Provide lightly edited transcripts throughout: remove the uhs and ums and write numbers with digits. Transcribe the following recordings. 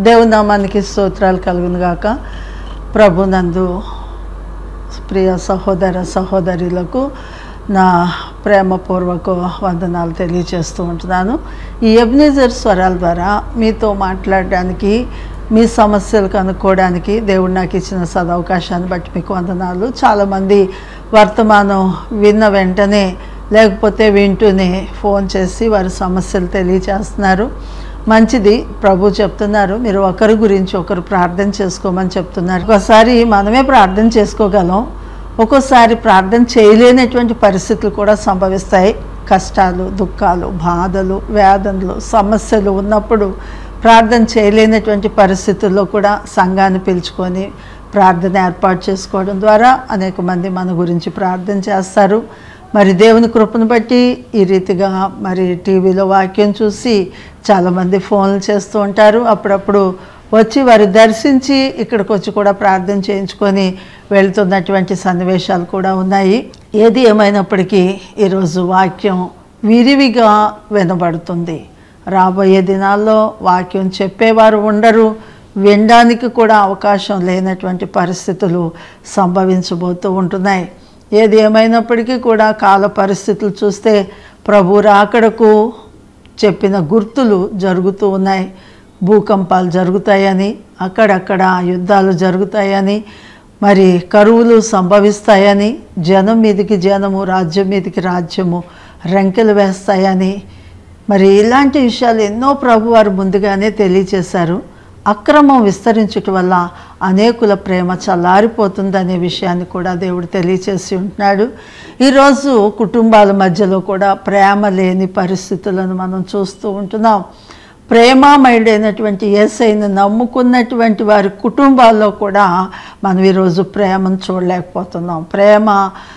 దేవుని నామానికి స్తోత్రాలు కలుగును గాక. ప్రభునందు ప్రియ సహోదర సహోదరులకు నా ప్రేమపూర్వక వందనాలు తెలియజేస్తూ ఉంటున్నాను. ఈ ఎబెనెజర్ స్వరాల ద్వారా మీతో మాట్లాడడానికి, మీ సమస్యలు కనుక్కోవడానికి దేవుడు నాకు ఇచ్చిన సదవకాశాన్ని బట్టి మీకు వందనాలు. చాలామంది వర్తమానం విన్న వెంటనే లేకపోతే వింటూనే ఫోన్ చేసి వారి సమస్యలు తెలియజేస్తున్నారు. మంచిది, ప్రభు చెప్తున్నారు మీరు ఒకరి గురించి ఒకరు ప్రార్థన చేసుకోమని చెప్తున్నారు. ఒకసారి మనమే ప్రార్థన చేసుకోగలం, ఒక్కోసారి ప్రార్థన చేయలేనటువంటి పరిస్థితులు కూడా సంభవిస్తాయి. కష్టాలు, దుఃఖాలు, బాధలు, వేదనలు, సమస్యలు ఉన్నప్పుడు ప్రార్థన చేయలేనటువంటి పరిస్థితుల్లో కూడా సంఘాన్ని పిలుచుకొని ప్రార్థన ఏర్పాటు చేసుకోవడం ద్వారా అనేక మంది మన గురించి ప్రార్థన చేస్తారు. మరి దేవుని కృపను బట్టి ఈ రీతిగా మరి టీవీలో వాక్యం చూసి చాలామంది ఫోన్లు చేస్తూ ఉంటారు. అప్పుడప్పుడు వచ్చి వారు దర్శించి ఇక్కడికి వచ్చి కూడా ప్రార్థన చేయించుకొని వెళ్తున్నటువంటి సన్నివేశాలు కూడా ఉన్నాయి. ఏది ఏమైనప్పటికీ ఈరోజు వాక్యం విరివిగా వినబడుతుంది. రాబోయే దినాల్లో వాక్యం చెప్పేవారు ఉండరు, వినడానికి కూడా అవకాశం లేనటువంటి పరిస్థితులు సంభవించబోతూ ఉంటున్నాయి. ఏది ఏమైనప్పటికీ కూడా కాల పరిస్థితులు చూస్తే ప్రభు రాకడకు చెప్పిన గుర్తులు జరుగుతూ ఉన్నాయి. భూకంపాలు జరుగుతాయని, అక్కడక్కడ యుద్ధాలు జరుగుతాయని, మరి కరువులు సంభవిస్తాయని, జనం మీదికి జనము, రాజ్యం మీదికి రాజ్యము రంకెలు వేస్తాయని, మరి ఇలాంటి విషయాలు ఎన్నో ప్రభువారు ముందుగానే తెలియచేశారు. అక్రమం విస్తరించటం వల్ల అనేకుల ప్రేమ చల్లారిపోతుందనే విషయాన్ని కూడా దేవుడు తెలియచేసి ఉంటున్నాడు. ఈరోజు కుటుంబాల మధ్యలో కూడా ప్రేమ లేని పరిస్థితులను మనం చూస్తూ ఉంటున్నాం. ప్రేమమయుడైనటువంటి యేసయ్యను నమ్ముకున్నటువంటి వారి కుటుంబాల్లో కూడా మనం ఈరోజు ప్రేమను చూడలేకపోతున్నాం. ప్రేమ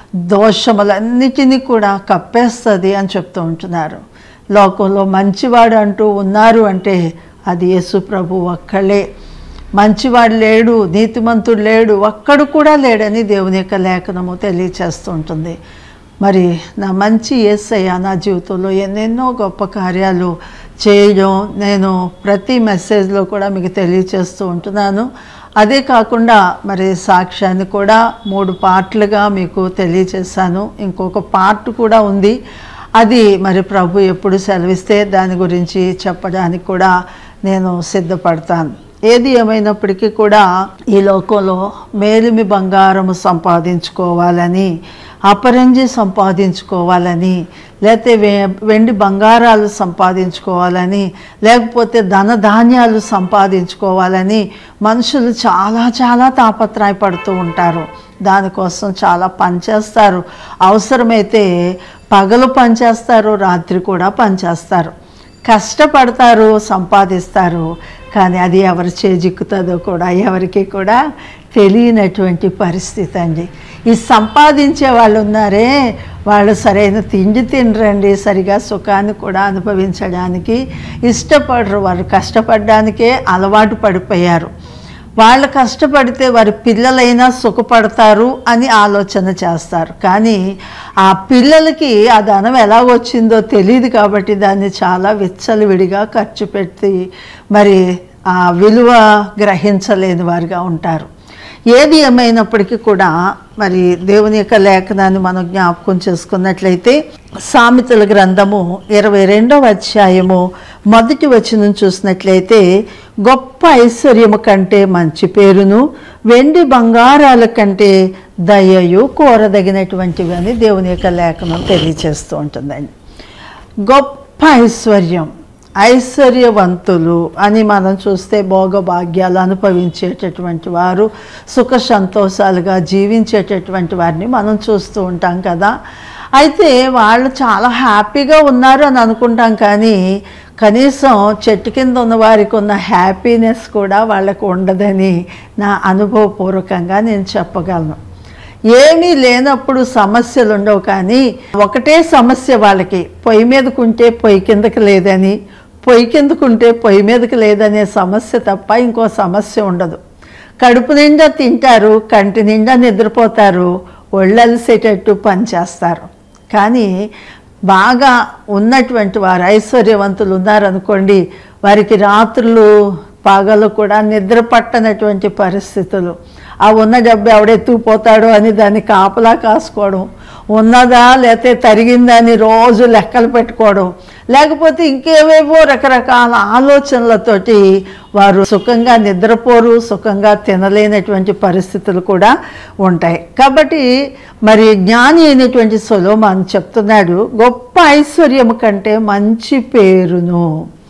దోషములన్నిటినీ కూడా కప్పేస్తుంది అని చెప్తూ ఉంటున్నారు. లోకంలో మంచివాడు అంటూ ఉన్నారు అంటే అది యేసు ప్రభు ఒక్కళ్ళే. మంచివాడు లేడు, నీతిమంతుడు లేడు, ఒక్కడు కూడా లేడని దేవుని యొక్క లేఖనము తెలియచేస్తూ ఉంటుంది. మరి నా మంచి యేసయ్య నా జీవితంలో ఎన్నెన్నో గొప్ప కార్యాలు చేయడం నేను ప్రతి మెసేజ్లో కూడా మీకు తెలియచేస్తూ ఉంటున్నాను. అదే కాకుండా మరి సాక్ష్యాన్ని కూడా 3 పార్ట్లుగా మీకు తెలియచేశాను. ఇంకొక పార్ట్ కూడా ఉంది. అది మరి ప్రభు ఎప్పుడు సెలవిస్తే దాని గురించి చెప్పడానికి కూడా నేను సిద్ధపడతాను. ఏది ఏమైనప్పటికీ కూడా ఈ లోకంలో మేలిమి బంగారము సంపాదించుకోవాలని, అపరంజి సంపాదించుకోవాలని, లేకపోతే వెండి బంగారాలు సంపాదించుకోవాలని, లేకపోతే ధనధాన్యాలు సంపాదించుకోవాలని మనుషులు చాలా చాలా తాపత్రయపడుతూ ఉంటారు. దానికోసం చాలా పనిచేస్తారు. అవసరమైతే పగలు పనిచేస్తారు, రాత్రి కూడా పనిచేస్తారు, కష్టపడతారు, సంపాదిస్తారు. కానీ అది ఎవరు చేజిక్కుతుందో కూడా ఎవరికి కూడా తెలియనటువంటి పరిస్థితి అండి. ఈ సంపాదించే వాళ్ళు ఉన్నారే, వాళ్ళు సరైన తిండి తినరండి, సరిగా సుఖాన్ని కూడా అనుభవించడానికి ఇష్టపడరు. వారు కష్టపడడానికే అలవాటు పడిపోయారు. వాళ్ళు కష్టపడితే వారి పిల్లలైనా సుఖపడతారు అని ఆలోచన చేస్తారు. కానీ ఆ పిల్లలకి ఆ ధనం ఎలా వచ్చిందో తెలియదు కాబట్టి దాన్ని చాలా విచ్చలవిడిగా ఖర్చు పెట్టి మరి ఆ విలువ గ్రహించలేని వారుగా ఉంటారు. ఏది ఏమైనప్పటికీ కూడా మరి దేవుని యొక్క లేఖనాన్ని మనం జ్ఞాపకం చేసుకున్నట్లయితే సామెతల గ్రంథము 22వ అధ్యాయము 1వ వచనం చూసినట్లయితే, గొప్ప ఐశ్వర్యము కంటే మంచి పేరును, వెండి బంగారాల కంటే దయయు కోరదగినటువంటివి అని దేవుని యొక్క లేఖనం తెలియచేస్తూ ఉంటుందండి. గొప్ప ఐశ్వర్యం, ఐశ్వర్యవంతులు అని మనం చూస్తే భోగభాగ్యాలు అనుభవించేటటువంటి వారు, సుఖ సంతోషాలుగా జీవించేటటువంటి వారిని మనం చూస్తూ ఉంటాం కదా. అయితే వాళ్ళు చాలా హ్యాపీగా ఉన్నారు అని అనుకుంటాం, కానీ కనీసం చెట్టు కింద ఉన్న వారికి ఉన్న హ్యాపీనెస్ కూడా వాళ్ళకు ఉండదని నా అనుభవపూర్వకంగా నేను చెప్పగలను. ఏమీ లేనప్పుడు సమస్యలు ఉండవు, కానీ ఒకటే సమస్య వాళ్ళకి, పొయ్యి మీదకుంటే పొయ్యి కిందకి లేదని, పొయ్యి కిందకుంటే పొయ్యి మీదకి లేదనే సమస్య తప్ప ఇంకో సమస్య ఉండదు. కడుపు నిండా తింటారు, కంటి నిండా నిద్రపోతారు, ఒళ్ళలిసేటట్టు పనిచేస్తారు. కానీ బాగా ఉన్నటువంటి వారు ఐశ్వర్యవంతులు ఉన్నారనుకోండి, వారికి రాత్రులు పగలు కూడా నిద్ర పట్టనటువంటి పరిస్థితులు. ఆ ఉన్న డబ్బు ఎవడెత్తుకుపోతాడో అని దాన్ని కాపలా కాసుకోవడం, ఉన్నదా లేకపోతే తరిగిందా అని రోజు లెక్కలు పెట్టుకోవడం, లేకపోతే ఇంకేవేవో రకరకాల ఆలోచనలతోటి వారు సుఖంగా నిద్రపోరు, సుఖంగా తినలేనటువంటి పరిస్థితులు కూడా ఉంటాయి. కాబట్టి మరి జ్ఞాని అయినటువంటి సొలొమోను చెప్తున్నాడు, గొప్ప ఐశ్వర్యము కంటే మంచి పేరును.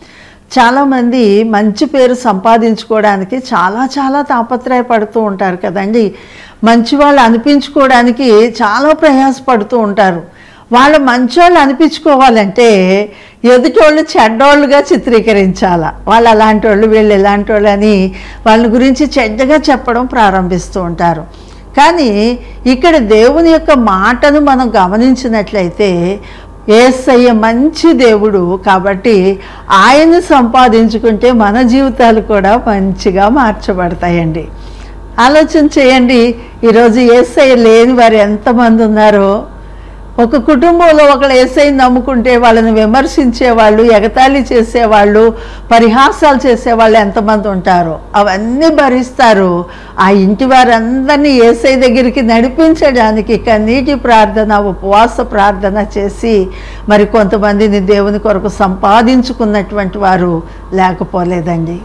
చాలామంది మంచి పేరు సంపాదించుకోవడానికి చాలా చాలా తాపత్రయపడుతూ ఉంటారు కదండి. మంచి వాళ్ళు అనిపించుకోవడానికి చాలా ప్రయాసపడుతూ ఉంటారు. వాళ్ళు మంచోళ్ళు అనిపించుకోవాలంటే ఎదుటోళ్ళు చెడ్డోళ్ళుగా చిత్రీకరించాలా. వాళ్ళు అలాంటి వాళ్ళు, వీళ్ళు ఇలాంటి వాళ్ళు అని వాళ్ళ గురించి చెడ్డగా చెప్పడం ప్రారంభిస్తూ ఉంటారు. కానీ ఇక్కడ దేవుని యొక్క మాటను మనం గమనించినట్లయితే యేసయ్య మంచి దేవుడు కాబట్టి ఆయన్ని సంపాదించుకుంటే మన జీవితాలు కూడా మంచిగా మార్చబడతాయండి. ఆలోచన చేయండి, ఈరోజు యేసయ్య లేని వారు ఎంతమంది ఉన్నారో. ఒక కుటుంబంలో ఒకళ్ళు యేసయ్యని నమ్ముకుంటే వాళ్ళని విమర్శించేవాళ్ళు, ఎగతాళి చేసేవాళ్ళు, పరిహాసాలు చేసేవాళ్ళు ఎంతమంది ఉంటారో అవన్నీ భరిస్తారు. ఆ ఇంటి వారందరినీ యేసయ్య దగ్గరికి నడిపించడానికి కన్నీటి ప్రార్థన, ఉపవాస ప్రార్థన చేసి మరి కొంతమందిని దేవుని కొరకు సంపాదించుకున్నటువంటి వారు లేకపోలేదండి.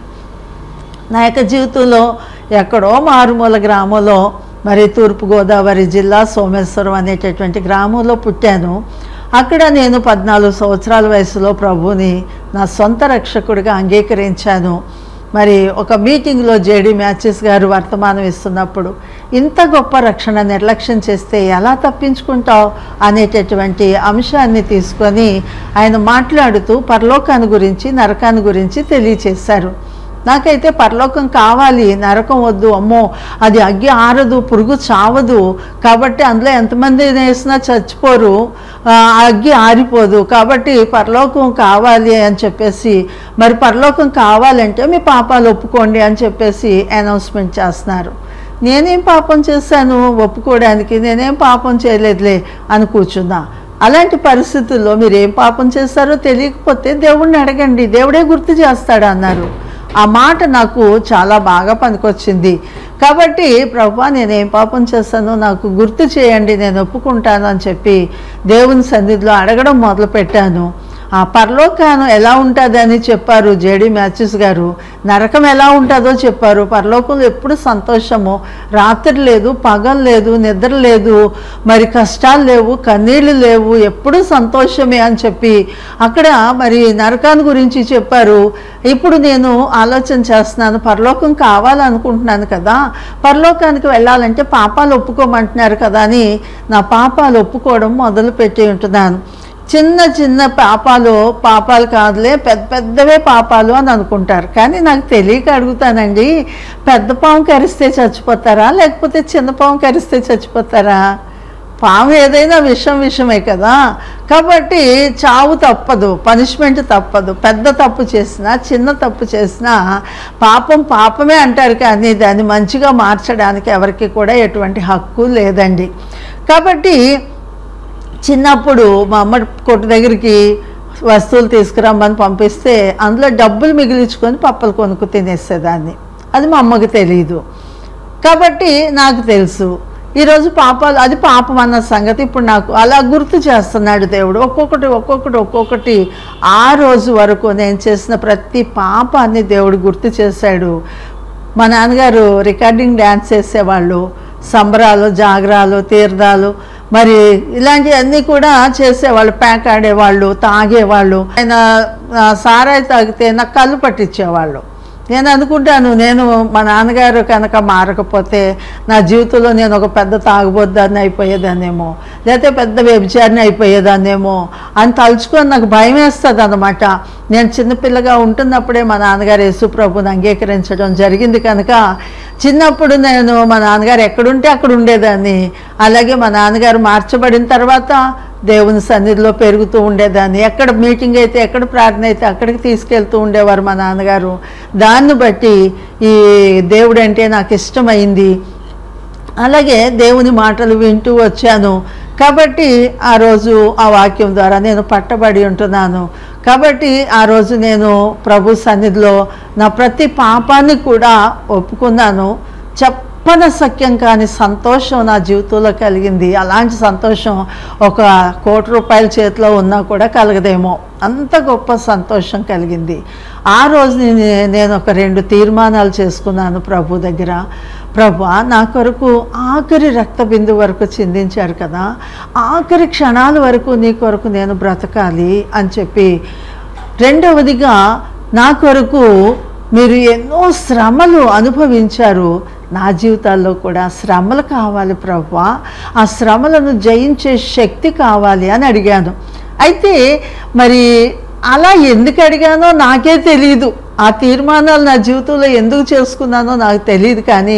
నా యొక్క జీవితంలో ఎక్కడో మారుమూల గ్రామంలో, మరి తూర్పుగోదావరి జిల్లా సోమేశ్వరం అనేటటువంటి గ్రామంలో పుట్టాను. అక్కడ నేను 14 సంవత్సరాల వయసులో ప్రభువుని నా సొంత రక్షకుడిగా అంగీకరించాను. మరి ఒక మీటింగ్లో జేడి మ్యాచెస్ గారు వర్తమానం ఇస్తున్నప్పుడు, ఇంత గొప్ప రక్షణ నిర్లక్ష్యం చేస్తే ఎలా తప్పించుకుంటావు అనేటటువంటి అంశాన్ని తీసుకొని ఆయన మాట్లాడుతూ పరలోకాన్ని గురించి, నరకాన్ని గురించి తెలియచేశారు. నాకైతే పరలోకం కావాలి, నరకం వద్దు, అమ్మో అది అగ్గి ఆరదు, పురుగు చావదు, కాబట్టి అందులో ఎంతమంది వేసినా చచ్చిపోరు, అగ్గి ఆరిపోదు, కాబట్టి పరలోకం కావాలి అని చెప్పేసి, మరి పరలోకం కావాలంటే మీ పాపాలు ఒప్పుకోండి అని చెప్పేసి అనౌన్స్మెంట్ చేస్తున్నారు. నేనేం పాపం చేశాను ఒప్పుకోవడానికి? నేనేం పాపం చేయలేదులే అని కూర్చున్నా. అలాంటి పరిస్థితుల్లో మీరు ఏం పాపం చేస్తారో తెలియకపోతే దేవుణ్ణి అడగండి, దేవుడే గుర్తు చేస్తాడు అన్నారు. ఆ మాట నాకు చాలా బాగా పనికొచ్చింది. కాబట్టి ప్రభువా నేనేం పాపం చేస్తానో నాకు గుర్తు చేయండి, నేను ఒప్పుకుంటాను అని చెప్పి దేవుని సన్నిధిలో అడగడం మొదలుపెట్టాను. ఆ పరలోకం ఎలా ఉంటుందని చెప్పారు జేడి మ్యాచెస్ గారు, నరకం ఎలా ఉంటుందో చెప్పారు. పరలోకంలో ఎప్పుడు సంతోషము, రాత్రి లేదు, పగలు లేదు, నిద్ర లేదు, మరి కష్టాలు లేవు, కన్నీళ్ళు లేవు, ఎప్పుడు సంతోషమే అని చెప్పి అక్కడ మరి నరకాన్ని గురించి చెప్పారు. ఇప్పుడు నేను ఆలోచన చేస్తున్నాను, పరలోకం కావాలనుకుంటున్నాను కదా, పరలోకానికి వెళ్ళాలంటే పాపాలు ఒప్పుకోమంటున్నారు కదా అని నా పాపాలు ఒప్పుకోవడం మొదలుపెట్టి ఉంటున్నాను. చిన్న చిన్న పాపాలు కాదులే, పెద్ద పెద్దవే పాపాలు అని అనుకుంటారు. కానీ నాకు తెలియక అడుగుతానండి, పెద్ద పాము కరిస్తే చచ్చిపోతారా లేకపోతే చిన్న పాము కరిస్తే చచ్చిపోతారా? పాము ఏదైనా విషమే కదా. కాబట్టి చావు తప్పదు, పనిష్మెంట్ తప్పదు. పెద్ద తప్పు చేసినా చిన్న తప్పు చేసినా పాపమే అంటారు, కానీ దాన్ని మంచిగా మార్చడానికి ఎవరికి కూడా ఎటువంటి హక్కు లేదండి. కాబట్టి చిన్నప్పుడు మా అమ్మ కొట్టు దగ్గరికి వస్తువులు తీసుకురమ్మని పంపిస్తే అందులో డబ్బులు మిగిలించుకొని పప్పలు కొనుక్కు తినేసేదాన్ని. అది మా అమ్మకి తెలియదు, కాబట్టి నాకు తెలుసు. ఈరోజు పాపాలు, అది పాపం అన్న సంగతి ఇప్పుడు నాకు అలా గుర్తు చేస్తున్నాడు దేవుడు. ఒక్కొక్కటి ఆ రోజు వరకు నేను చేసిన ప్రతి పాపాన్ని దేవుడు గుర్తు చేశాడు. మా నాన్నగారు రికార్డింగ్ డ్యాన్స్ చేసేవాళ్ళు, సంబరాలు, జాగరాలు, తీర్థాలు, మరి ఇలాంటివన్నీ కూడా చేసేవాళ్ళు. ప్యాక్ ఆడేవాళ్ళు, తాగేవాళ్ళు. ఆయన సారాయి తాగితే నాకు కళ్ళు పట్టించేవాళ్ళు. నేను అనుకుంటాను, నేను మా నాన్నగారు కనుక మారకపోతే నా జీవితంలో నేను ఒక పెద్ద తాగుబోద్దాన్ని అయిపోయేదాన్నేమో, లేకపోతే పెద్ద వ్యభిచారిని అయిపోయేదాన్నేమో అని తలుచుకొని నాకు భయం వేస్తుంది అన్నమాట. నేను చిన్నపిల్లగా ఉంటున్నప్పుడే మా నాన్నగారు యేసు ప్రభుని అంగీకరించడం జరిగింది కనుక చిన్నప్పుడు నేను మా నాన్నగారు ఎక్కడుంటే అక్కడ ఉండేదాన్ని. అలాగే మా నాన్నగారు మార్చబడిన తర్వాత దేవుని సన్నిధిలో పెరుగుతూ ఉండేదాన్ని. ఎక్కడ మీటింగ్ అయితే, ఎక్కడ ప్రార్థన అయితే అక్కడికి తీసుకెళ్తూ ఉండేవారు మా నాన్నగారు. దాన్ని బట్టి ఈ దేవుడు అంటే నాకు ఇష్టమైంది. అలాగే దేవుని మాటలు వింటూ వచ్చాను కాబట్టి ఆ రోజు ఆ వాక్యం ద్వారా నేను పట్టబడి ఉంటున్నాను. కాబట్టి ఆ రోజు నేను ప్రభు సన్నిధిలో నా ప్రతి పాపాన్ని కూడా ఒప్పుకున్నాను. చెప్పనసఖ్యం కాని సంతోషం నా జీవితంలో కలిగింది. అలాంటి సంతోషం ₹1,00,00,000 చేతిలో ఉన్నా కూడా కలగదేమో, అంత గొప్ప సంతోషం కలిగింది. ఆ రోజు నేను ఒక 2 తీర్మానాలు చేసుకున్నాను ప్రభు దగ్గర. ప్రభు, నా కొరకు ఆఖరి రక్త బిందు వరకు చిందించారు కదా, ఆఖరి క్షణాల వరకు నీ కొరకు నేను బ్రతకాలి అని చెప్పి. రెండవదిగా, నా కొరకు మీరు ఎన్నో శ్రమలు అనుభవించారు, నా జీవితాల్లో కూడా శ్రమలు కావాలి ప్రభువా, ఆ శ్రమలను జయించే శక్తి కావాలి అని అడిగాను. అయితే మరి అలా ఎందుకు అడిగానో నాకే తెలియదు. ఆ తీర్మానాలు నా జీవితంలో ఎందుకు చేసుకున్నానో నాకు తెలియదు. కానీ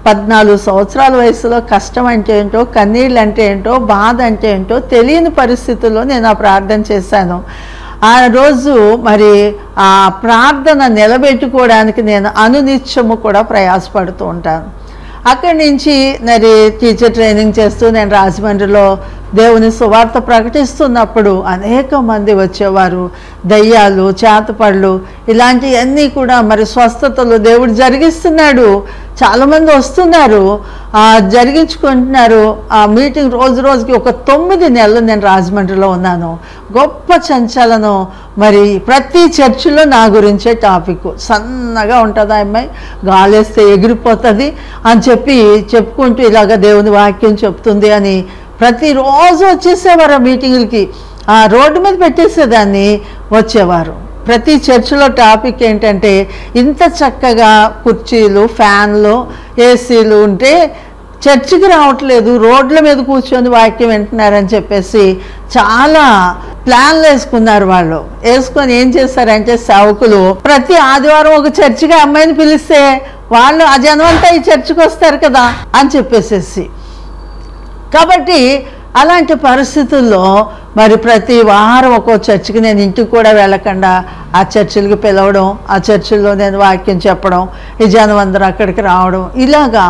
14 సంవత్సరాల వయసులో కష్టం అంటే ఏంటో, కన్నీళ్ళు అంటే ఏంటో, బాధ అంటే ఏంటో తెలియని పరిస్థితుల్లో నేను ఆ ప్రార్థన చేశాను. ఆ రోజు మరి ఆ ప్రార్థన నిలబెట్టుకోవడానికి నేను అనునిత్యము కూడా ప్రయాసపడుతూ ఉంటాను. అక్కడి నుంచి మరి టీచర్ ట్రైనింగ్ చేస్తూ నేను రాజమండ్రిలో దేవుని సువార్త ప్రకటిస్తున్నప్పుడు అనేక మంది వచ్చేవారు. దయ్యాలు, చేతపళ్ళు ఇలాంటివన్నీ కూడా మరి స్వస్థతలు దేవుడు జరిగిస్తున్నాడు. చాలామంది వస్తున్నారు, జరిగించుకుంటున్నారు. ఆ మీటింగ్ రోజు రోజుకి ఒక 9 నెలలు నేను రాజమండ్రిలో ఉన్నాను. గొప్ప సంచలనం. మరి ప్రతి చర్చిలో నా గురించే టాపిక్. సన్నగా ఉంటుంది ఆ అమ్మాయి, గాలేస్తే ఎగిరిపోతుంది అని చెప్పుకుంటూ ఇలాగ దేవుని వాక్యం చెప్తుంది అని ప్రతిరోజు వచ్చేసేవారు ఆ మీటింగులకి. ఆ రోడ్డు మీద పెట్టేసేదాన్ని, వచ్చేవారు. ప్రతి చర్చిలో టాపిక్ ఏంటంటే, ఇంత చక్కగా కుర్చీలు, ఫ్యాన్లు, ఏసీలు ఉంటే చర్చికి రావట్లేదు, రోడ్ల మీద కూర్చొని వాక్యం వింటున్నారని చెప్పేసి చాలా ప్లాన్లు వేసుకున్నారు. వాళ్ళు వేసుకొని ఏం చేస్తారంటే, సేవకులు ప్రతి ఆదివారం ఒక చర్చికి అమ్మాయిని పిలిస్తే వాళ్ళు ఆ జనం అంతా ఈ చర్చికి వస్తారు కదా అని చెప్పేసేసి. కాబట్టి అలాంటి పరిస్థితుల్లో మరి ప్రతి వారం ఒక్కో చర్చికి నేను ఇంటికి కూడా వెళ్ళకుండా ఆ చర్చిలకి పిలవడం, ఆ చర్చిల్లో నేను వాక్యం చెప్పడం, ఈ జనం అందరూ అక్కడికి రావడం, ఇలాగా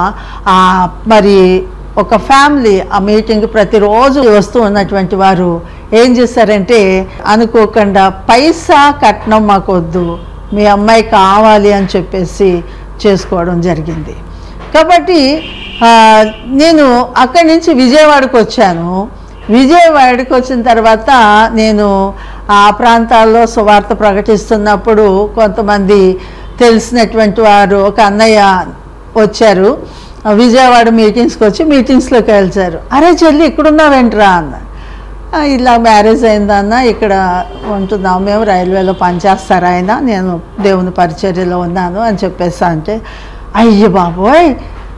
మరి ఒక ఫ్యామిలీ ఆ మీటింగ్కి ప్రతిరోజు వస్తూ ఉన్నటువంటి వారు ఏం చేశారంటే, అనుకోకుండా పైసా కట్నం మాకు వద్దు, మీ అమ్మాయి కావాలి అని చెప్పేసి చేసుకోవడం జరిగింది. కాబట్టి నేను అక్కడి నుంచి విజయవాడకు వచ్చాను. విజయవాడకు వచ్చిన తర్వాత నేను ఆ ప్రాంతాల్లో సువార్త ప్రకటిస్తున్నప్పుడు కొంతమంది తెలిసినటువంటి వారు, ఒక అన్నయ్య వచ్చారు. విజయవాడ మీటింగ్స్కి వచ్చి మీటింగ్స్లోకి వెళ్తారు. అరే చెల్లి ఇక్కడున్నావేంట్రా అన్న. ఇలా మ్యారేజ్ అయిందన్న, ఇక్కడ ఉంటున్నాము మేము, రైల్వేలో పనిచేస్తారు ఆయన, నేను దేవుని పరిచర్యలో ఉన్నాను అని చెప్పేసి అంటే, అయ్య బాబోయ్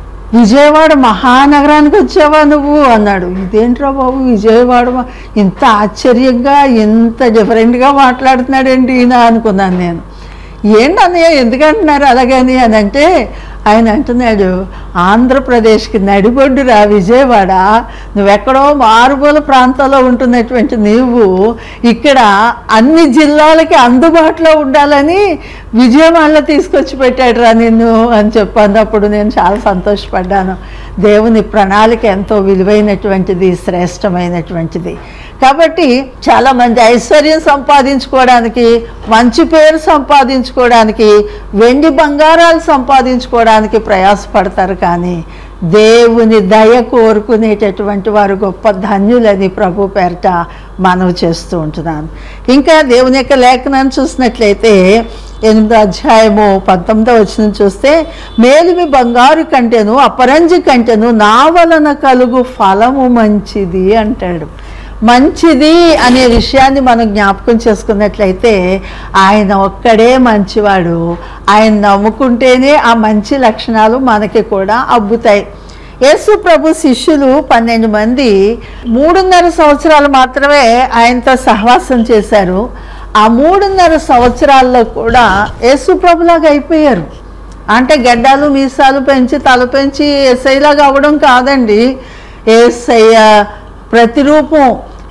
విజయవాడ మహానగరానికి వచ్చావా నువ్వు అన్నాడు. ఇదేంట్రా బాబు విజయవాడ ఇంత ఆశ్చర్యంగా ఇంత డిఫరెంట్గా మాట్లాడుతున్నాడేంటి ఈయన అనుకున్నాను నేను. ఏంటన్నయ్య ఎందుకంటున్నారు అలాగని అని అంటే, ఆయన అంటున్నాడు, ఆంధ్రప్రదేశ్కి నడిబొడ్డురా విజయవాడ, నువ్వెక్కడో మారుమూల ప్రాంతాల్లో ఉంటున్నటువంటి నీవు ఇక్కడ అన్ని జిల్లాలకి అందుబాటులో ఉండాలని విజయవాడలో తీసుకొచ్చి పెట్టాడురా నిన్ను అని చెప్పన్నప్పుడు నేను చాలా సంతోషపడ్డాను. దేవుని ప్రణాళిక ఎంతో విలువైనటువంటిది, శ్రేష్టమైనటువంటిది. కాబట్టి చాలామంది ఐశ్వర్యం సంపాదించుకోవడానికి, మంచి పేరు సంపాదించుకోవడానికి, వెండి బంగారాలు సంపాదించుకోవడానికి ప్రయాసపడతారు. కానీ దేవుని దయ కోరుకునేటటువంటి వారు గొప్ప ధన్యులని ప్రభు పేరట మనవి చేస్తూ ఉంటున్నాను. ఇంకా దేవుని యొక్క లేఖనాన్ని చూసినట్లయితే 8వ అధ్యాయము 19వ వచనం చూస్తే, మేలిమి బంగారు కంటెను అపరంజి కంటెను నా వలన కలుగు ఫలము మంచిది అంటాడు. మంచిది అనే విషయాన్ని మనం జ్ఞాపకం చేసుకున్నట్లయితే ఆయన ఒక్కడే మంచివాడు. ఆయన నమ్ముకుంటేనే ఆ మంచి లక్షణాలు మనకి కూడా అబ్బుతాయి. యేసు ప్రభు శిష్యులు 12 మంది 3.5 సంవత్సరాలు మాత్రమే ఆయనతో సహవాసం చేశారు. ఆ 3.5 సంవత్సరాల్లో కూడా యేసు ప్రభులాగా అయిపోయారు. అంటే గడ్డాలు మీసాలు పెంచి తల పెంచి యేసయ్యలాగా అవ్వడం కాదండి. యేసయ్య ప్రతిరూపం,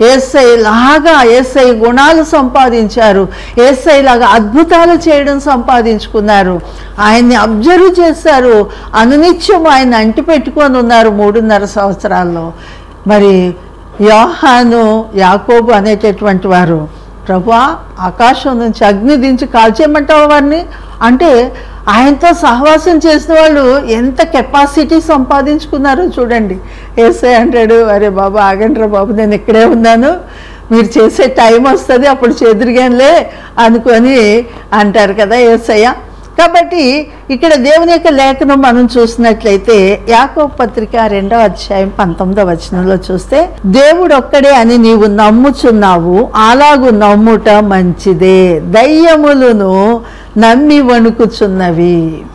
యేసయ్యలాగా యేసయ్య గుణాలు సంపాదించారు, యేసయ్యలాగా అద్భుతాలు చేయడం సంపాదించుకున్నారు. ఆయన్ని అబ్జర్వ్ చేశారు, అనునిత్యం ఆయన అంటి పెట్టుకొని ఉన్నారు 3.5 సంవత్సరాల్లో. మరి యోహాను, యాకోబు అనేటటువంటి వారు ప్రభువా ఆకాశం నుంచి అగ్ని దించి కాల్చేయమంటావా వారిని అంటే ఆయనతో సహవాసం చేసిన వాళ్ళు ఎంత కెపాసిటీ సంపాదించుకున్నారో చూడండి. యేసయ్య అంటాడు, అరే బాబు ఆగండ్రా బాబు, నేను ఇక్కడే ఉన్నాను, మీరు చేసే టైం వస్తుంది అప్పుడు చెదిరిగానులే అనుకొని అంటారు కదా యేసయ్య. కాబట్టి ఇక్కడ దేవుని యొక్క లేఖనం మనం చూసినట్లయితే యాకోబు పత్రిక 2వ అధ్యాయం 19వ వచనంలో చూస్తే, దేవుడు ఒక్కడే అని నీవు నమ్ముచున్నావు, అలాగు నమ్ముట మంచిదే, దయ్యములను నమ్మి వణుకుచున్నవి.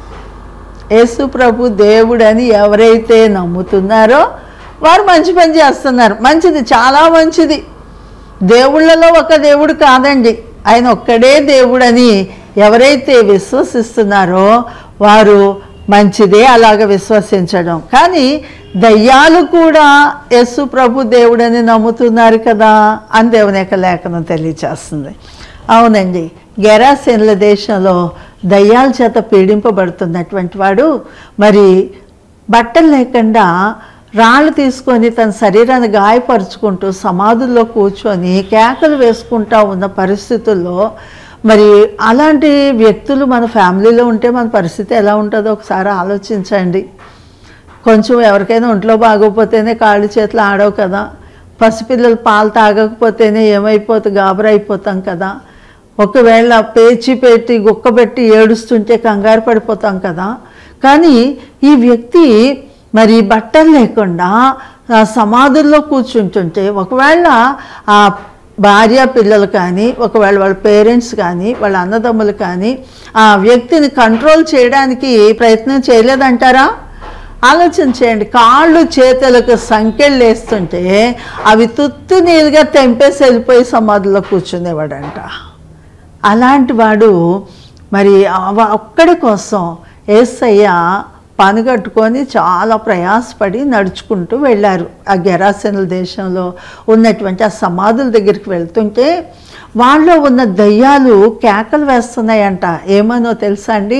యేసు ప్రభు దేవుడని ఎవరైతే నమ్ముతున్నారో వారు మంచి పని చేస్తున్నారు. మంచిది, చాలా మంచిది. దేవుళ్ళలో ఒక దేవుడు కాదండి, ఆయన ఒక్కడే దేవుడని ఎవరైతే విశ్వసిస్తున్నారో వారు మంచిదే అలాగ విశ్వసించడం. కానీ దయ్యాలు కూడా యేసు ప్రభు దేవుడని నమ్ముతున్నారు కదా అని దేవుని యొక్క లేఖనం తెలియచేస్తుంది. అవునండి, గెరాసేనుల దేశంలో దయ్యాల చేత పీడింపబడుతున్నటువంటి వాడు మరి బట్టలు లేకుండా రాళ్ళు తీసుకొని తన శరీరాన్ని గాయపరుచుకుంటూ సమాధుల్లో కూర్చొని కేకలు వేసుకుంటూ ఉన్న పరిస్థితుల్లో మరి అలాంటి వ్యక్తులు మన ఫ్యామిలీలో ఉంటే మన పరిస్థితి ఎలా ఉంటుందో ఒకసారి ఆలోచించండి. కొంచెం ఎవరికైనా ఒంట్లో బాగోకపోతేనే కాళ్ళు చేతులు ఆడవు కదా, పసిపిల్లలు పాలు తాగకపోతేనే ఏమైపోతుంది, గాబరా అయిపోతాం కదా, ఒకవేళ పేచి పెట్టి గుక్కబెట్టి ఏడుస్తుంటే కంగారు పడిపోతాం కదా. కానీ ఈ వ్యక్తి మరి బట్టలు లేకుండా సమాధుల్లో కూర్చుంటుంటే ఒకవేళ ఆ భార్య పిల్లలు కానీ, ఒకవేళ వాళ్ళ పేరెంట్స్ కానీ, వాళ్ళ అన్నదమ్ములు కానీ ఆ వ్యక్తిని కంట్రోల్ చేయడానికి ప్రయత్నం చేయలేదంటారా? ఆలోచన చేయండి. కాళ్ళు చేతులకు సంకెళ్ళు వేస్తుంటే అవి తుత్తు నీళ్ళుగా తెంపేసి వెళ్ళిపోయి సమాధిలో కూర్చునేవాడంట. అలాంటి వాడు మరి ఒక్కడి కోసం యేసయ్య పనిగట్టుకొని చాలా ప్రయాసపడి నడుచుకుంటూ వెళ్ళారు. ఆ గెరాసేనుల దేశంలో ఉన్నటువంటి ఆ సమాధుల దగ్గరికి వెళ్తుంటే వాళ్ళలో ఉన్న దయ్యాలు కేకలు వేస్తున్నాయంట. ఏమనో తెలుసా అండి,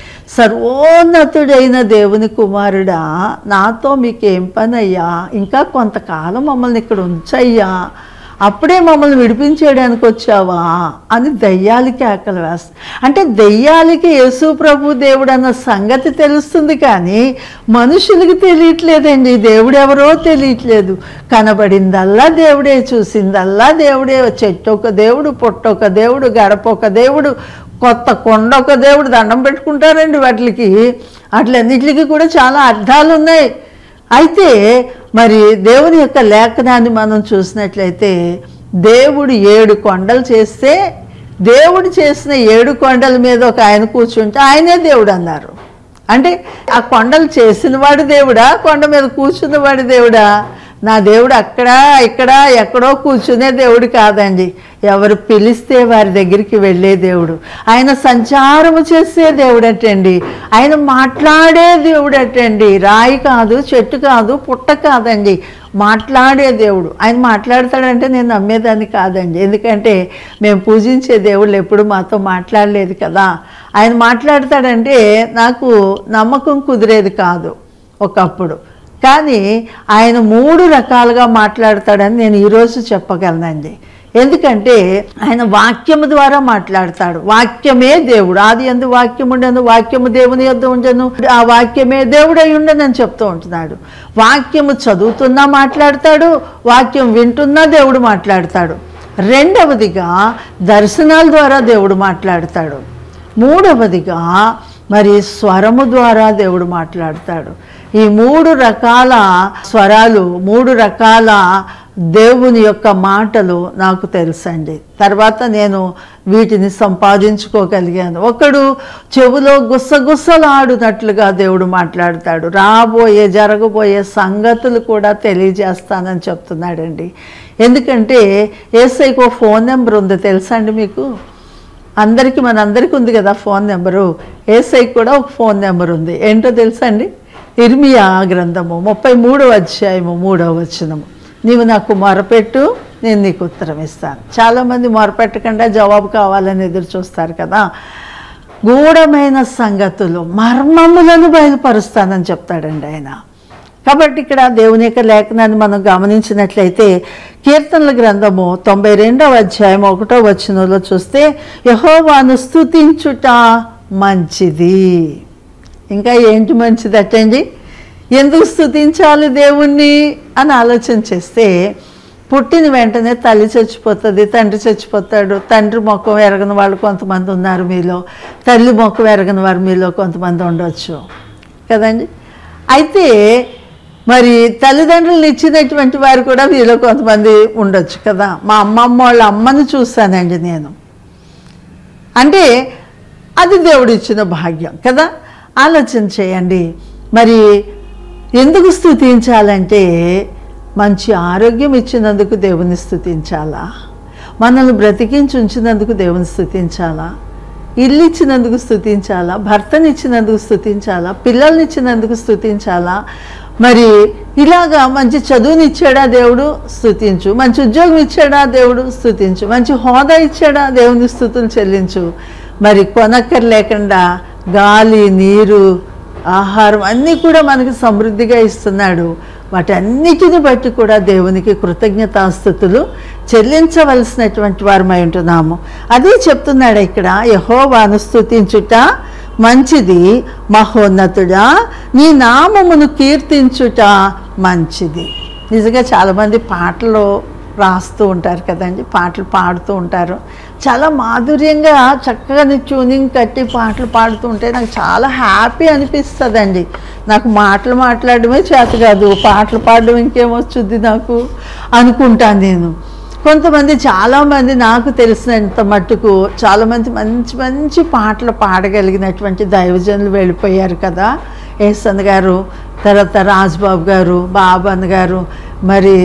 సర్వోన్నతుడైన దేవుని కుమారుడా, నాతో మీకేం పని అయ్యా, ఇంకా కొంతకాలం మమ్మల్ని ఇక్కడ ఉంచయ్యా, అప్పుడే మమ్మల్ని విడిపించేయడానికి వచ్చావా అని దయ్యాలకి కేకలు వేస్తాయి. అంటే దయ్యాలకి యేసు ప్రభు దేవుడు అన్న సంగతి తెలుస్తుంది, కానీ మనుషులకి తెలియట్లేదండి. దేవుడు ఎవరో తెలియట్లేదు. కనబడిందల్లా దేవుడే, చూసిందల్లా దేవుడే. చెట్టు ఒక దేవుడు, పొట్టొక దేవుడు, గడప ఒక దేవుడు, కొత్త కొండ ఒక దేవుడు. దండం పెట్టుకుంటారండి వాటికి. అట్లన్నిటికీ కూడా చాలా అర్థాలు ఉన్నాయి. అయితే మరి దేవుని యొక్క లేఖనాన్ని మనం చూసినట్లయితే దేవుడు 7 కొండలు చేస్తే దేవుడు చేసిన 7 కొండల మీద ఒక ఆయన కూర్చుంటే ఆయనే దేవుడు అన్నారు. అంటే ఆ కొండలు చేసిన వాడు దేవుడా, కొండ మీద కూర్చున్నవాడు దేవుడా? నా దేవుడు అక్కడ ఇక్కడ ఎక్కడో కూర్చునే దేవుడు కాదండి. ఎవరు పిలిస్తే వారి దగ్గరికి వెళ్ళే దేవుడు. ఆయన సంచారము చేసే దేవుడు అటండి. ఆయన మాట్లాడే దేవుడు అటండి. రాయి కాదు, చెట్టు కాదు, పుట్ట కాదండి, మాట్లాడే దేవుడు. ఆయన మాట్లాడతాడంటే నేను నమ్మేదాన్ని కాదండి. ఎందుకంటే మేము పూజించే దేవుళ్ళు ఎప్పుడు మాతో మాట్లాడలేదు కదా. ఆయన మాట్లాడతాడంటే నాకు నమ్మకం కుదిరేది కాదు ఒకప్పుడు. కానీ ఆయన 3 రకాలుగా మాట్లాడతాడని నేను ఈరోజు చెప్పగలనండి. ఎందుకంటే ఆయన వాక్యము ద్వారా మాట్లాడతాడు. వాక్యమే దేవుడు. ఆది యందు వాక్యం ఉండను, వాక్యము దేవుని యొద్ద ఉండను, ఆ వాక్యమే దేవుడై ఉండనని చెప్తూ ఉంటున్నాడు. వాక్యము చదువుతున్నా మాట్లాడతాడు, వాక్యం వింటున్నా దేవుడు మాట్లాడతాడు. రెండవదిగా దర్శనాల ద్వారా దేవుడు మాట్లాడతాడు. మూడవదిగా మరి స్వరము ద్వారా దేవుడు మాట్లాడతాడు. ఈ 3 రకాల స్వరాలు, 3 రకాల దేవుని యొక్క మాటలు నాకు తెలుసండి. తర్వాత నేను వీటిని సంపాదించుకోగలిగాను. ఒకడు చెవులో గుసగుసలాడునట్లుగా దేవుడు మాట్లాడతాడు. రాబోయే జరగబోయే సంగతులు కూడా తెలియజేస్తానని చెప్తున్నాడండి. ఎందుకంటే యేసయ్యకు ఫోన్ నెంబర్ ఉంది తెలుసా అండి మీకు? అందరికీ మనందరికీ ఉంది కదా ఫోన్ నెంబరు. యేసయ్యకు కూడా ఒక ఫోన్ నెంబర్ ఉంది. ఏంటో తెలుసా అండి? ఇర్మియా గ్రంథము 33వ అధ్యాయము 3వ వచనము, నీవు నాకు మొరపెట్టు, నేను నీకు ఉత్తరం ఇస్తాను. చాలామంది మొరపెట్టకుండా జవాబు కావాలని ఎదురు చూస్తారు కదా. గూఢమైన సంగతులు, మర్మములను బయలుపరుస్తానని చెప్తాడండి ఆయన. కాబట్టి ఇక్కడ దేవుని యొక్క లేఖనాన్ని మనం గమనించినట్లయితే కీర్తనల గ్రంథము 92వ అధ్యాయం 1వ వచనంలో చూస్తే యెహోవాను స్తుతించుట మంచిది. ఇంకా ఏంటి మంచిది అటండి? ఎందుకు స్తుతించాలి దేవుణ్ణి అని ఆలోచన చేస్తే, పుట్టిన వెంటనే తల్లి చచ్చిపోతుంది, తండ్రి చచ్చిపోతాడు. తండ్రి మొక్కం ఎరగని వాళ్ళు కొంతమంది ఉన్నారు మీలో, తల్లి మొక్కం ఎరగని వారు మీలో కొంతమంది ఉండొచ్చు కదండి. అయితే మరి తల్లిదండ్రులను ఇచ్చినటువంటి వారు కూడా మీలో కొంతమంది ఉండొచ్చు కదా. మా అమ్మమ్మ వాళ్ళ అమ్మని చూస్తానండి నేను. అంటే అది దేవుడు ఇచ్చిన భాగ్యం కదా. ఆలోచన చేయండి. మరి ఎందుకు స్తుతించాలంటే, మంచి ఆరోగ్యం ఇచ్చినందుకు దేవుని స్తుతించాలా, మనల్ని బ్రతికించి ఉంచినందుకు దేవుని స్తుతించాలా, ఇల్లు ఇచ్చినందుకు స్తుతించాలా, భర్తని ఇచ్చినందుకు స్తుతించాలా, పిల్లల్ని ఇచ్చినందుకు స్తుతించాలా, మరి ఇలాగా మంచి చదువుని ఇచ్చాడా దేవుడు, స్తుతించు. మంచి ఉద్యోగం ఇచ్చాడా దేవుడు, స్తుతించు. మంచి హోదా ఇచ్చాడా, దేవుని స్తుతులు చెల్లించు. మరి కొనక్కర్ లేకుండా గాలి, నీరు, ఆహారం అన్నీ కూడా మనకి సమృద్ధిగా ఇస్తున్నాడు. వాటన్నిటిని బట్టి కూడా దేవునికి కృతజ్ఞతాస్తుతులు చెల్లించవలసినటువంటి వారమై ఉంటున్నాము. అదే చెప్తున్నాడు ఇక్కడ, యెహోవాను స్తుతించుట మంచిది, మహోన్నతుడా నీ నామమును కీర్తించుట మంచిది. నిజంగా చాలామంది పాటలు రాస్తూ ఉంటారు కదండి, పాటలు పాడుతూ ఉంటారు. చాలా మాధుర్యంగా చక్కగా ట్యూనింగ్ కట్టి పాటలు పాడుతూ ఉంటే నాకు చాలా హ్యాపీ అనిపిస్తుందండి. నాకు మాటలు మాట్లాడడమే చేత కాదు, పాటలు పాడడం ఇంకేమొచ్చుద్ది నాకు అనుకుంటాను నేను. కొంతమంది చాలామంది నాకు తెలిసినంత మట్టుకు చాలామంది మంచి మంచి పాటలు పాడగలిగినటువంటి దైవజనులు వెళ్ళిపోయారు కదా. ఏసన్న గారు, తర్వాత రాజ్బాబు గారు, బాబన్న గారు, మరి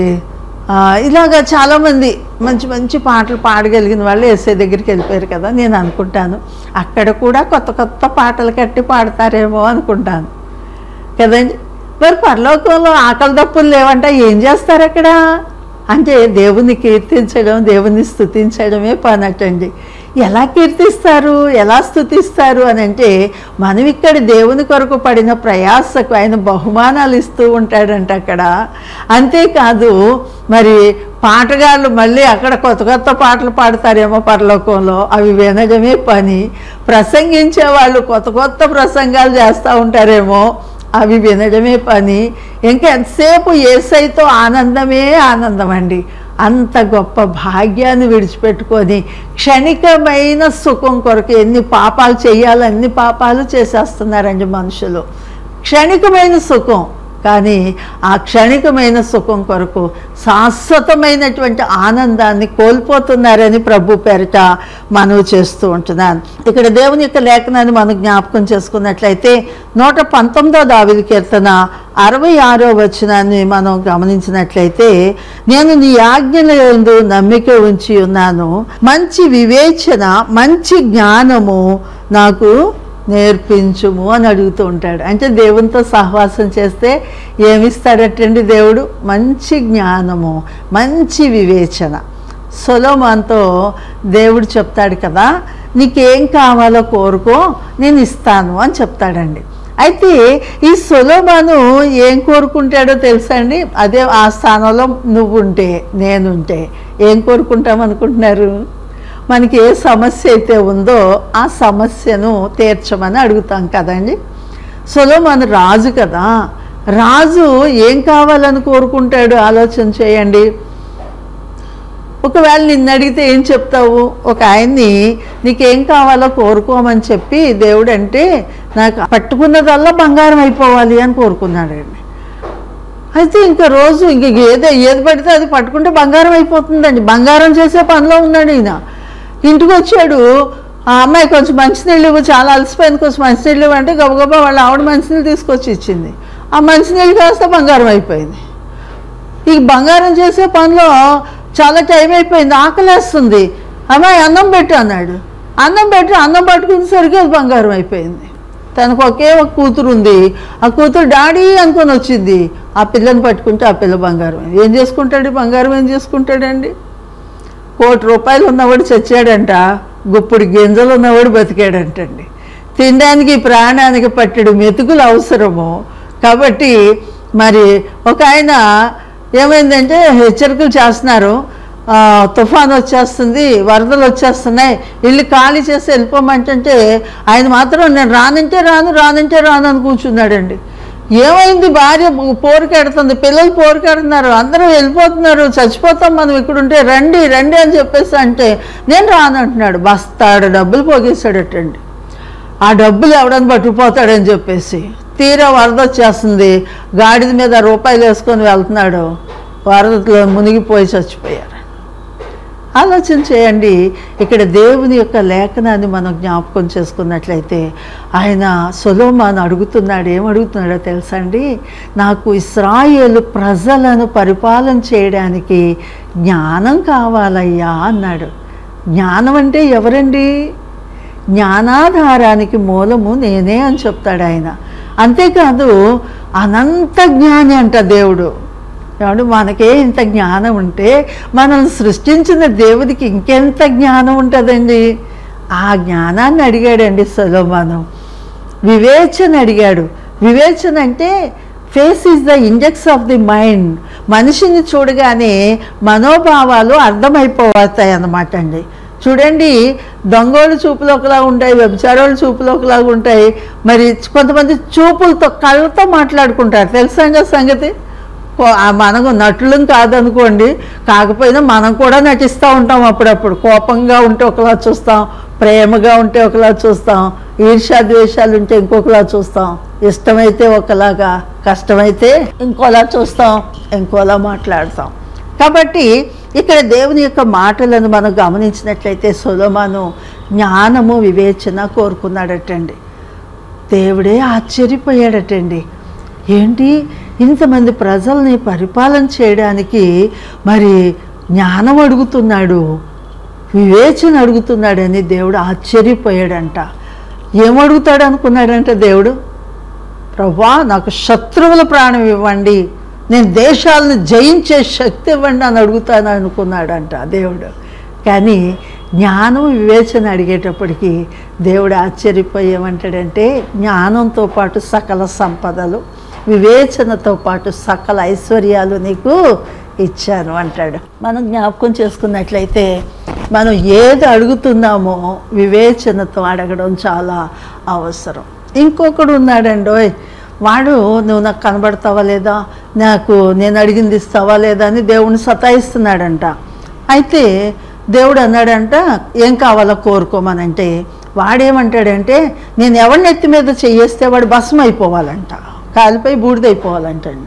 ఇలాగా చాలామంది మంచి మంచి పాటలు పాడగలిగిన వాళ్ళు ఏసై దగ్గరికి వెళ్ళిపోయారు కదా. నేను అనుకుంటాను అక్కడ కూడా కొత్త కొత్త పాటలు కట్టి పాడతారేమో అనుకుంటాను కదండి. మరి పరలోకంలో ఆకలి దప్పులు లేవంట, ఏం చేస్తారు అక్కడ అంటే దేవుని కీర్తించడం, దేవుని స్తుతించడమే పనటండి. ఎలా కీర్తిస్తారు, ఎలా స్తుతిస్తారు అని అంటే, మనం ఇక్కడ దేవుని కొరకు పడిన ప్రయాసకు ఆయన బహుమానాలు ఇస్తూ ఉంటాడంట అక్కడ. అంతేకాదు మరి పాటగాళ్ళు మళ్ళీ అక్కడ కొత్త కొత్త పాటలు పాడతారేమో పరలోకంలో, అవి వినడమే పని. ప్రసంగించే వాళ్ళు కొత్త కొత్త ప్రసంగాలు చేస్తూ ఉంటారేమో, అవి వినడమే పని. ఇంకా ఎంతసేపు యేసయ్యతో ఆనందమే ఆనందం అండి. అంత గొప్ప భాగ్యాన్ని విడిచిపెట్టుకొని క్షణికమైన సుఖం కొరకు ఎన్ని పాపాలు చేయాలో అన్ని పాపాలు చేసేస్తున్నారండి మనుషులు. క్షణికమైన సుఖం, కానీ ఆ క్షణికమైన సుఖం కొరకు శాశ్వతమైనటువంటి ఆనందాన్ని కోల్పోతున్నారని ప్రభు పేరిట మనవి చేస్తూ ఉంటున్నాను. ఇక్కడ దేవుని యొక్క లేఖనాన్ని మనం జ్ఞాపకం చేసుకున్నట్లయితే 119వ దావీదు కీర్తన 66వ వచనాన్ని మనం గమనించినట్లయితే, నేను నీ ఆజ్ఞల యందు నమ్మిక ఉంచి ఉన్నాను, మంచి వివేచన మంచి జ్ఞానము నాకు నేర్పించుము అని అడుగుతూ ఉంటాడు. అంటే దేవునితో సహవాసం చేస్తే ఏమిస్తాడటండి దేవుడు? మంచి జ్ఞానము, మంచి వివేచన. సొలొమోనుతో దేవుడు చెప్తాడు కదా, నీకేం కావాలో కోరుకో నేను ఇస్తాను అని చెప్తాడండి. అయితే ఈ సొలొమోను ఏం కోరుకుంటాడో తెలుసా అండి? అదే ఆ స్థానంలో నువ్వుంటే, నేనుంటే ఏం కోరుకుంటామనుకుంటున్నారు? మనకి ఏ సమస్య అయితే ఉందో ఆ సమస్యను తీర్చమని అడుగుతాం కదండి. సొలొమోను రాజు కదా, రాజు ఏం కావాలని కోరుకుంటాడు ఆలోచన చేయండి. ఒకవేళ నిన్ను అడిగితే ఏం చెప్తావు? ఒక ఆయన్ని నీకేం కావాలో కోరుకోమని చెప్పి దేవుడు అంటే, నాకు పట్టుకున్నదల్లా బంగారం అయిపోవాలి అని కోరుకున్నాడండి. అయితే ఇంకా రోజు ఏది పడితే అది పట్టుకుంటే బంగారం అయిపోతుందండి. బంగారం చేసే పనిలో ఉన్నాడు ఈయన. ఇంటికి వచ్చాడు, ఆ అమ్మాయి కొంచెం మంచినీళ్ళు ఇవ్వు, చాలా అలసిపోయింది, కొంచెం మంచినీళ్ళు ఇవ్వు అంటే గబగబా వాళ్ళ ఆవిడ మంచినీళ్ళు తీసుకొచ్చి ఇచ్చింది. ఆ మంచినీళ్ళు కాస్త బంగారం అయిపోయింది. ఈ బంగారం చేసే పనిలో చాలా టైం అయిపోయింది, ఆకలేస్తుంది. అమ్మాయి అన్నం పెట్టు అన్నాడు. అన్నం పెట్టి అన్నం పట్టుకునేసరికి అది బంగారం అయిపోయింది. తనకు ఒకే ఒక కూతురు ఉంది, ఆ కూతురు డాడీ అనుకొని వచ్చింది. ఆ పిల్లని పట్టుకుంటే ఆ పిల్ల బంగారం. ఏం చేసుకుంటాడు? బంగారం ఏం చేసుకుంటాడండి? ₹1,00,00,000 ఉన్నవాడు చచ్చాడంట, గుప్పుడు గింజలు ఉన్నవాడు బతికాడంటండి. తినడానికి ప్రాణానికి పట్టెడు మెతుకులు అవసరము. కాబట్టి మరి ఒక ఆయన ఏమైందంటే హెచ్చరికలు చేస్తున్నారు, తుఫాను వచ్చేస్తుంది, వరదలు వచ్చేస్తున్నాయి, ఇల్లు ఖాళీ చేసి వెళ్ళిపోమంటే ఆయన మాత్రం నేను రానంటే రాను అని కూర్చున్నాడండి. ఏమైంది? భార్య పోరుకెడుతుంది, పిల్లలు పోరుకెడుతున్నారు, అందరూ వెళ్ళిపోతున్నారు, చచ్చిపోతాం మనం ఇక్కడుంటే, రండి అని చెప్పేసి అంటే నేను రానంటున్నాడు. బస్తాడు డబ్బులు పోగేశాడటండి. ఆ డబ్బులు ఎవడని పట్టుకుపోతాడని చెప్పేసి తీరా వరద వచ్చేస్తుంది, గాడిద మీద రూపాయలు వేసుకొని వెళ్తున్నాడు, వరదలో మునిగిపోయి చచ్చిపోయారు. ఆలోచన చేయండి. ఇక్కడ దేవుని యొక్క లేఖనాన్ని మనం జ్ఞాపకం చేసుకున్నట్లయితే ఆయన సొలొమోను అడుగుతున్నాడు, ఏమడుగుతున్నాడో తెలుసా అండి? నాకు ఇశ్రాయేలు ప్రజలను పరిపాలన చేయడానికి జ్ఞానం కావాలయ్యా అన్నాడు. జ్ఞానం అంటే ఎవరండి? జ్ఞానాధారానికి మూలము నేనే అని చెప్తాడు ఆయన. అంతేకాదు అనంత జ్ఞాని అంట దేవుడు. ఏమంటే మనకే ఇంత జ్ఞానం ఉంటే మనల్ని సృష్టించిన దేవుడికి ఇంకెంత జ్ఞానం ఉంటుందండి? ఆ జ్ఞానాన్ని అడిగాడండి సొలొమోను. వివేచన అడిగాడు. వివేచన అంటే face is the index of the mind. మనిషిని చూడగానే మనోభావాలు అర్థమైపోతాయి అన్నమాట అండి. చూడండి, దొంగోళ్ళు చూపులు ఒకలాగా ఉంటాయి, వ్యభిచారోళ్ళ చూపులు ఒకలాగా ఉంటాయి. మరి కొంతమంది చూపులతో కళ్ళతో మాట్లాడుకుంటారు, తెలుసా సంగతి? మనకు నటులం కాదనుకోండి, కాకపోయినా మనం కూడా నటిస్తూ ఉంటాం. అప్పుడప్పుడు కోపంగా ఉంటే ఒకలా చూస్తాం, ప్రేమగా ఉంటే ఒకలా చూస్తాం, ఈర్ష్యా ద్వేషాలు ఉంటే ఇంకొకలా చూస్తాం, ఇష్టమైతే ఒకలాగా, కష్టమైతే ఇంకోలా చూస్తాం, ఇంకోలా మాట్లాడతాం. కాబట్టి ఇక్కడ దేవుని యొక్క మాటలను మనం గమనించినట్లయితే సొలొమోను జ్ఞానము వివేచన కోరుకున్నాడటండి. దేవుడే ఆశ్చర్యపోయాడటండి. ఏంటి, ఇంతమంది ప్రజల్ని పరిపాలన చేయడానికి మరి జ్ఞానం అడుగుతున్నాడు, వివేచన అడుగుతున్నాడని దేవుడు ఆశ్చర్యపోయాడంట. ఏమడుగుతాడు అనుకున్నాడంట దేవుడు? ప్రభువా, నాకు శత్రువుల ప్రాణం ఇవ్వండి, నేను దేశాలను జయించే శక్తి ఇవ్వండి అని అడుగుతాను అనుకున్నాడంట దేవుడు. కానీ జ్ఞానం వివేచన అడిగేటప్పటికీ దేవుడు ఆశ్చర్యపోయేమంటాడంటే, జ్ఞానంతో పాటు సకల సంపదలు, వివేచనతో పాటు సకల ఐశ్వర్యాలు నీకు ఇచ్చాను అంటాడు. మనం జ్ఞాపకం చేసుకున్నట్లయితే మనం ఏది అడుగుతున్నామో వివేచనతో అడగడం చాలా అవసరం. ఇంకొకడు ఉన్నాడండోయ్, వాడు నువ్వు నాకు కనబడతావా లేదా, నేను అడిగింది ఇస్తావా లేదా అని దేవుడిని సతాయిస్తున్నాడంట. అయితే దేవుడు అన్నాడంట, ఏం కావాలో కోరుకోమనంటే వాడేమంటాడంటే, నేను ఎవరిని ఎత్తి మీద చెయ్యేస్తే వాడు భస్మం అయిపోవాలంట, కాలిపోయి బూడిదైపోవాలంటాడు.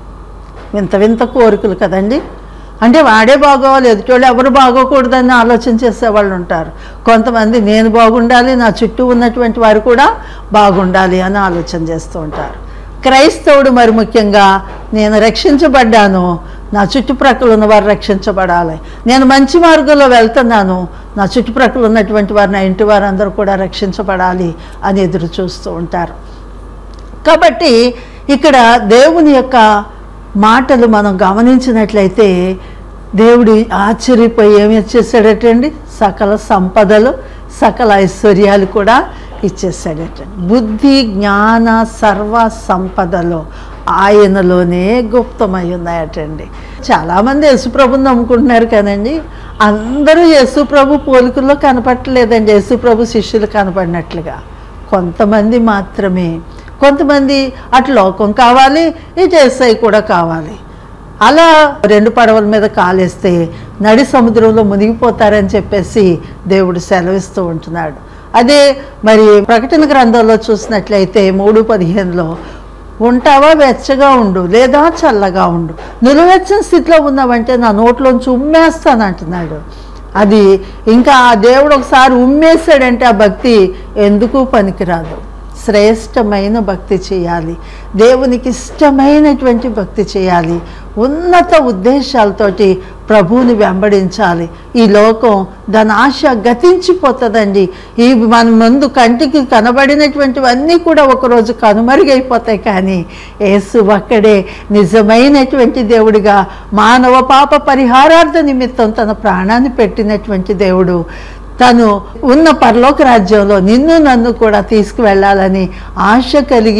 వింత వింత కోరికలు కదండి. అంటే వాడే బాగోవాలి, ఎదుటోళ్ళు ఎవరు బాగోకూడదని ఆలోచన చేసేవాళ్ళు ఉంటారు. కొంతమంది నేను బాగుండాలి, నా చుట్టూ ఉన్నటువంటి వారు కూడా బాగుండాలి అని ఆలోచన చేస్తూ ఉంటారు. క్రైస్తవుడు మరి ముఖ్యంగా నేను రక్షించబడ్డాను, నా చుట్టుప్రక్కల ఉన్నవారు రక్షించబడాలి, నేను మంచి మార్గంలో వెళ్తున్నాను, నా చుట్టుప్రక్కల ఉన్నటువంటి వారు, నా ఇంటి వారందరూ కూడా రక్షించబడాలి అని ఎదురు చూస్తూ ఉంటారు. కాబట్టి ఇక్కడ దేవుని యొక్క మాటలు మనం గమనించినట్లయితే దేవుడు ఆశ్చర్యపోయి ఏమి ఇచ్చేసాడటండి? సకల సంపదలు, సకల ఐశ్వర్యాలు కూడా ఇచ్చేసాడటండి. బుద్ధి జ్ఞాన సర్వ సంపదలు ఆయనలోనే గుప్తమై ఉన్నాయటండి. చాలామంది యేసుప్రభుని నమ్ముకుంటున్నారు కదండి, అందరూ యేసుప్రభు పోలికల్లో కనపడలేదండి, యేసుప్రభు శిష్యులు కనపడినట్లుగా. కొంతమంది మాత్రమే. కొంతమంది అటు లోకం కావాలి, ఇటు యేసై కూడా కావాలి. అలా రెండు పడవల మీద కాలేస్తే నడి సముద్రంలో మునిగిపోతారని చెప్పేసి దేవుడు సెలవిస్తూ ఉంటున్నాడు. అదే మరి ప్రకటన గ్రంథంలో చూసినట్లయితే 3:15లో ఉంటావా, వెచ్చగా ఉండు, లేదా చల్లగా ఉండు, నిలువెచ్చని స్థితిలో ఉన్నావంటే నా నోట్లోంచి ఉమ్మేస్తాను అంటున్నాడు. అది ఇంకా ఆ దేవుడు ఒకసారి ఉమ్మేశాడంటే ఆ భక్తి ఎందుకు పనికిరాదు. శ్రేష్టమైన భక్తి చేయాలి, దేవునికి ఇష్టమైనటువంటి భక్తి చేయాలి, ఉన్నత ఉద్దేశాలతోటి ప్రభువుని వెంబడించాలి. ఈ లోకం దాని ఆశ గతించిపోతుందండి. ఈ మన ముందు కంటికి కనబడినటువంటివన్నీ కూడా ఒకరోజు కనుమరుగైపోతాయి. కానీ యేసు ఒక్కడే నిజమైనటువంటి దేవుడిగా మానవ పాప పరిహారార్థ నిమిత్తం తన ప్రాణాన్ని పెట్టినటువంటి దేవుడు. తను ఉన్న పరలోక రాజ్యంలో నిన్ను నన్ను కూడా తీసుకువెళ్ళాలని ఆశ కలిగి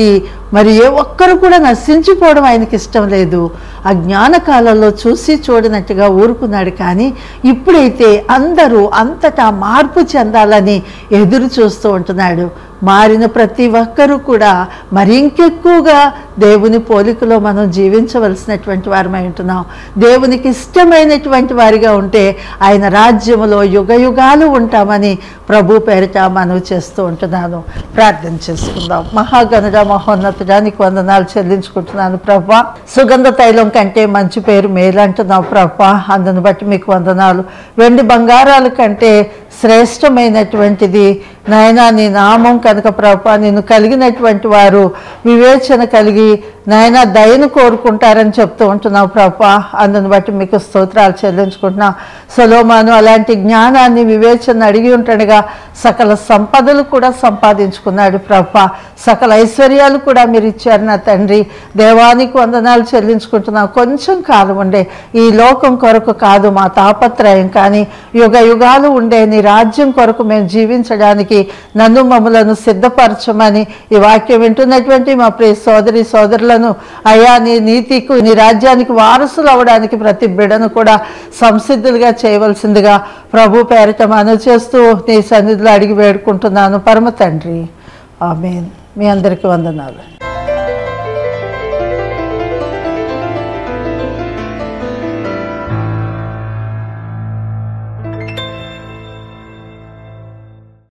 మరి ఏ ఒక్కరు కూడా నశించిపోవడం ఆయనకి ఇష్టం లేదు. ఆ జ్ఞానకాలంలో చూసి చూడనట్టుగా ఊరుకున్నాడు. కానీ ఇప్పుడైతే అందరూ అంతటా మార్పు చెందాలని ఎదురు చూస్తూ ఉంటున్నాడు. మారిన ప్రతి ఒక్కరూ కూడా మరి ఇంకెక్కువగా దేవుని పోలికలో మనం జీవించవలసినటువంటి వారమై ఉంటున్నాం. దేవునికి ఇష్టమైనటువంటి వారిగా ఉంటే ఆయన రాజ్యములో యుగ యుగాలు ఉంటామని ప్రభు పేరిట మనవి చేస్తూ ఉంటున్నాను. ప్రార్థన చేసుకుందాం. మహాగణుడ మహోన్నతుడా నీకు వందనాలు చెల్లించుకుంటున్నాను ప్రభా. సుగంధ తైలం కంటే మంచి పేరు మేలంటున్నావు ప్రభా. అందును బట్టి మీకు వందనాలు. వెండి బంగారాల కంటే శ్రేష్టమైనటువంటిది నాయనా నీ నామం కనుక ప్రభా. నిన్ను కలిగినటువంటి వారు వివేచన కలిగి నాయన దయను కోరుకుంటారని చెప్తూ ఉంటున్నావు ప్రభా. అందును బట్టి మీకు స్తోత్రాలు చెల్లించుకుంటున్నాం. సొలొమోను అలాంటి జ్ఞానాన్ని వివేచన అడిగి ఉంటుండగా సకల సంపదలు కూడా సంపాదించుకున్నాడు ప్రభా. సకల ఐశ్వర్యాలు కూడా మీరు ఇచ్చారు నా తండ్రి. దేవానికి వందనాలు చెల్లించుకుంటున్నాం. కొంచెం కాలం ఉండే ఈ లోకం కొరకు కాదు మా తాపత్రయం, కానీ యుగ యుగాలు ఉండే నీ రాజ్యం కొరకు మేము జీవించడానికి నన్ను మమ్మలను సిద్ధపరచమని ఈ వాక్యం వింటున్నటువంటి మా ప్రియ సోదరి సోదరులను అయ్యా నీ నీతికి నీ రాజ్యానికి వారసులు అవడానికి ప్రతి బిడ్డను కూడా సంసిద్ధులుగా చేయవలసిందిగా ప్రభు పేరిట మనవి చేస్తూ నీ సన్నిధిలో అడిగి వేడుకుంటున్నాను పరమ తండ్రి. ఆమేన్. మీ అందరికీ వందనాలు.